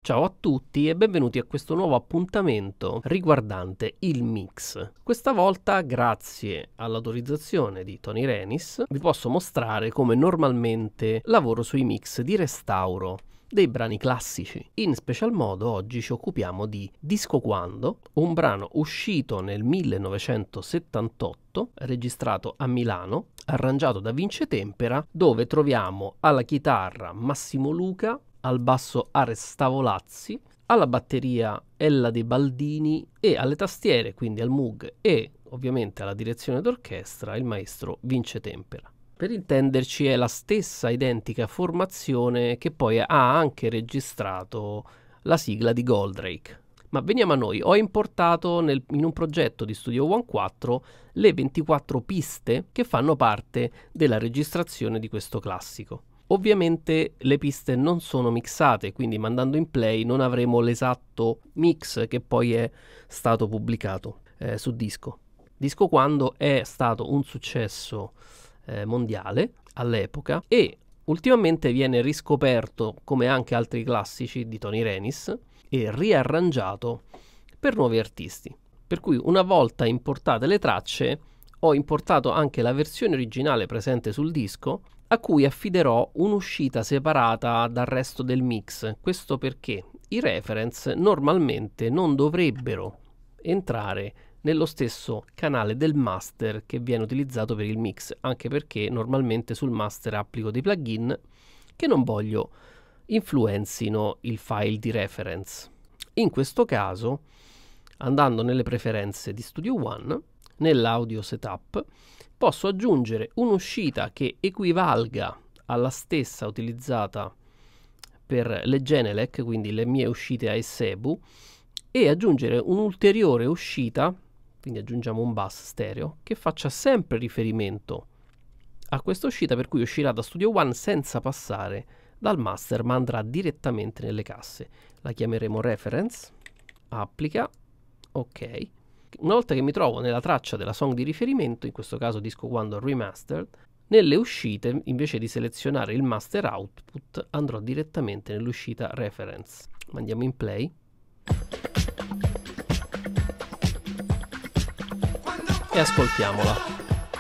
Ciao a tutti e benvenuti a questo nuovo appuntamento riguardante il mix. Questa volta, grazie all'autorizzazione di Tony Renis, vi posso mostrare come normalmente lavoro sui mix di restauro dei brani classici. In special modo oggi ci occupiamo di Disco Quando, un brano uscito nel 1978, registrato a Milano, arrangiato da Vince Tempera, dove troviamo alla chitarra Massimo Luca, al basso Ares Tavolazzi, alla batteria Ella De Baldini e alle tastiere, quindi al Moog e ovviamente alla direzione d'orchestra, il maestro Vince Tempera. Per intenderci è la stessa identica formazione che poi ha anche registrato la sigla di Goldrake. Ma veniamo a noi, ho importato in un progetto di Studio One 4 le 24 piste che fanno parte della registrazione di questo classico. Ovviamente le piste non sono mixate, quindi mandando in play non avremo l'esatto mix che poi è stato pubblicato su disco. Disco Quando è stato un successo mondiale all'epoca e ultimamente viene riscoperto come anche altri classici di Tony Renis e riarrangiato per nuovi artisti. Per cui una volta importate le tracce ho importato anche la versione originale presente sul disco, a cui affiderò un'uscita separata dal resto del mix. Questo perché i reference normalmente non dovrebbero entrare nello stesso canale del master che viene utilizzato per il mix, anche perché normalmente sul master applico dei plugin che non voglio influenzino il file di reference. In questo caso, andando nelle preferenze di Studio One, nell'audio setup, posso aggiungere un'uscita che equivalga alla stessa utilizzata per le Genelec, quindi le mie uscite a Sebu, e aggiungere un'ulteriore uscita, quindi aggiungiamo un bus stereo, che faccia sempre riferimento a questa uscita, per cui uscirà da Studio One senza passare dal master, ma andrà direttamente nelle casse. La chiameremo reference, applica, ok. Una volta che mi trovo nella traccia della song di riferimento, in questo caso Disco Quando Remastered, nelle uscite, invece di selezionare il master output, andrò direttamente nell'uscita reference. Mandiamo in play. E ascoltiamola.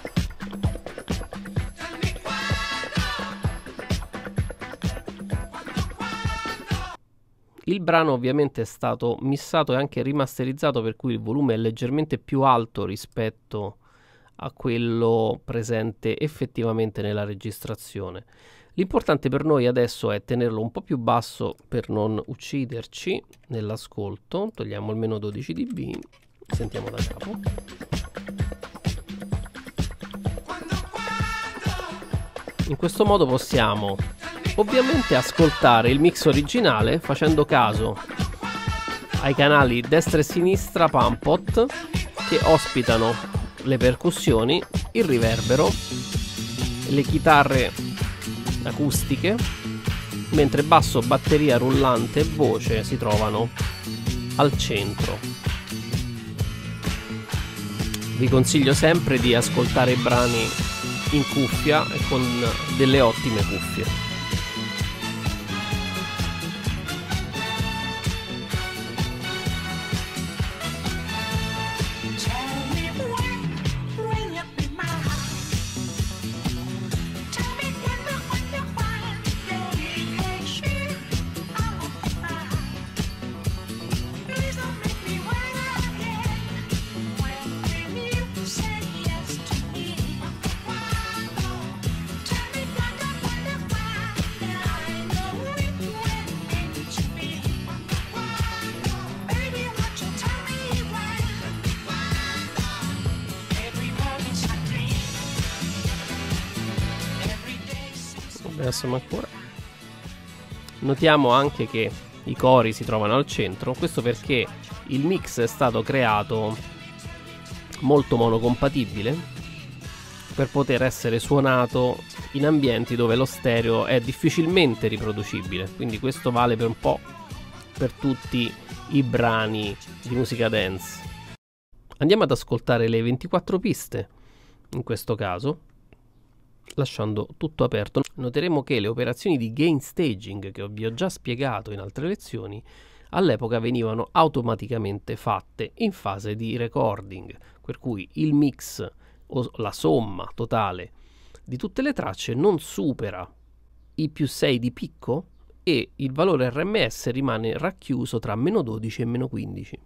Il brano ovviamente è stato missato e anche rimasterizzato, per cui il volume è leggermente più alto rispetto a quello presente effettivamente nella registrazione. L'importante per noi adesso è tenerlo un po' più basso per non ucciderci nell'ascolto. Togliamo almeno 12 dB, sentiamo da capo. In questo modo possiamo ovviamente ascoltare il mix originale facendo caso ai canali destra e sinistra Pumpot che ospitano le percussioni, il riverbero, le chitarre acustiche, mentre basso, batteria rullante e voce si trovano al centro. Vi consiglio sempre di ascoltare i brani in cuffia e con delle ottime cuffie. Adesso ancora. Notiamo anche che i cori si trovano al centro, questo perché il mix è stato creato molto monocompatibile per poter essere suonato in ambienti dove lo stereo è difficilmente riproducibile, quindi questo vale per un po' per tutti i brani di musica dance. Andiamo ad ascoltare le 24 piste in questo caso. lasciando tutto aperto. Noteremo che le operazioni di gain staging, che vi ho già spiegato in altre lezioni, all'epoca venivano automaticamente fatte in fase di recording, per cui il mix o la somma totale di tutte le tracce non supera i +6 di picco e il valore RMS rimane racchiuso tra -12 e -15.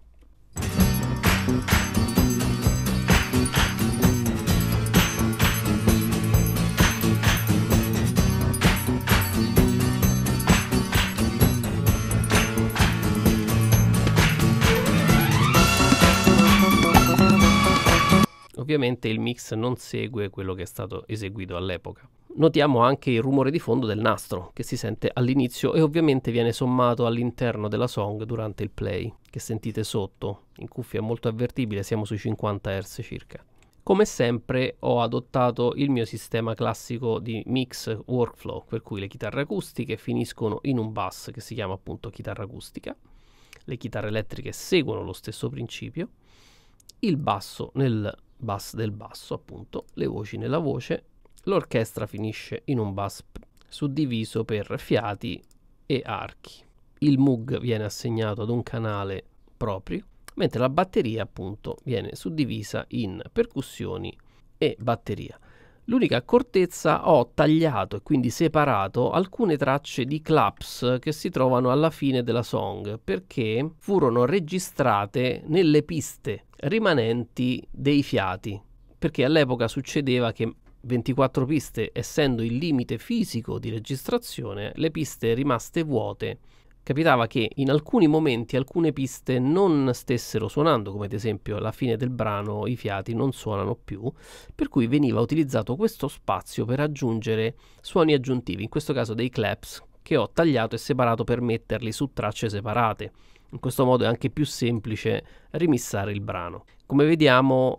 Ovviamente il mix non segue quello che è stato eseguito all'epoca. Notiamo anche il rumore di fondo del nastro che si sente all'inizio e ovviamente viene sommato all'interno della song durante il play, che sentite sotto. In cuffia è molto avvertibile, siamo sui 50 Hz circa. Come sempre ho adottato il mio sistema classico di mix workflow, per cui le chitarre acustiche finiscono in un bus che si chiama appunto chitarra acustica, le chitarre elettriche seguono lo stesso principio, il basso nel bus del basso, appunto, le voci nella voce, l'orchestra finisce in un bus suddiviso per fiati e archi. Il Moog viene assegnato ad un canale proprio, mentre la batteria, appunto, viene suddivisa in percussioni e batteria. L'unica accortezza, ho tagliato e quindi separato alcune tracce di claps che si trovano alla fine della song, perché furono registrate nelle piste rimanenti dei fiati, perché all'epoca succedeva che 24 piste essendo il limite fisico di registrazione, le piste rimaste vuote capitava che in alcuni momenti alcune piste non stessero suonando, come ad esempio alla fine del brano i fiati non suonano più, per cui veniva utilizzato questo spazio per aggiungere suoni aggiuntivi, in questo caso dei claps, che ho tagliato e separato per metterli su tracce separate. In questo modo è anche più semplice remissare il brano. Come vediamo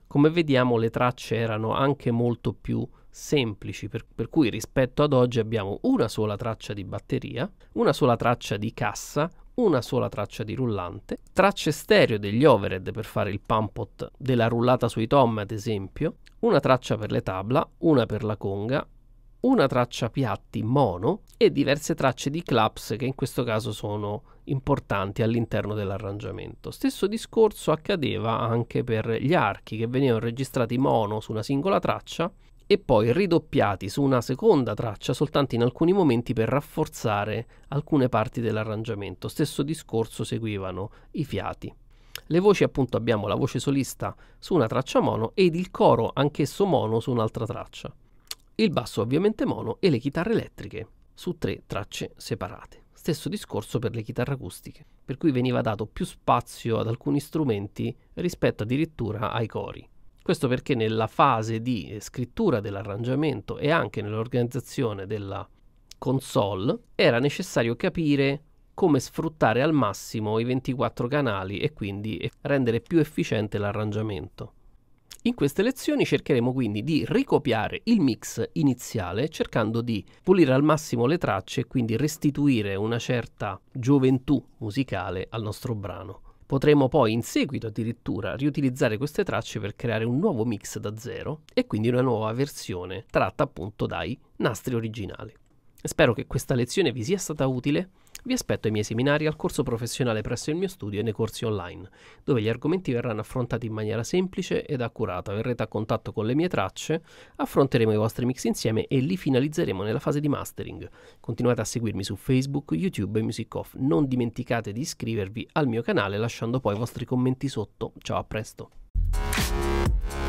le tracce erano anche molto più semplici, per cui rispetto ad oggi abbiamo una sola traccia di batteria, una sola traccia di cassa, una sola traccia di rullante, tracce stereo degli overhead per fare il pump-out della rullata sui tom ad esempio, una traccia per le tabla, una per la conga, una traccia piatti mono e diverse tracce di claps che in questo caso sono importanti all'interno dell'arrangiamento. Stesso discorso accadeva anche per gli archi che venivano registrati mono su una singola traccia e poi ridoppiati su una seconda traccia soltanto in alcuni momenti per rafforzare alcune parti dell'arrangiamento. Stesso discorso seguivano i fiati. Le voci, appunto, abbiamo la voce solista su una traccia mono ed il coro anch'esso mono su un'altra traccia. Il basso ovviamente mono e le chitarre elettriche su 3 tracce separate. Stesso discorso per le chitarre acustiche, per cui veniva dato più spazio ad alcuni strumenti rispetto addirittura ai cori. Questo perché nella fase di scrittura dell'arrangiamento e anche nell'organizzazione della console era necessario capire come sfruttare al massimo i 24 canali e quindi rendere più efficiente l'arrangiamento. In queste lezioni cercheremo quindi di ricopiare il mix iniziale cercando di pulire al massimo le tracce e quindi restituire una certa gioventù musicale al nostro brano. Potremo poi in seguito addirittura riutilizzare queste tracce per creare un nuovo mix da zero e quindi una nuova versione tratta appunto dai nastri originali. Spero che questa lezione vi sia stata utile. Vi aspetto ai miei seminari, al corso professionale presso il mio studio e nei corsi online, dove gli argomenti verranno affrontati in maniera semplice ed accurata. Verrete a contatto con le mie tracce, affronteremo i vostri mix insieme e li finalizzeremo nella fase di mastering. Continuate a seguirmi su Facebook, YouTube e Music Off. Non dimenticate di iscrivervi al mio canale lasciando poi i vostri commenti sotto. Ciao, a presto!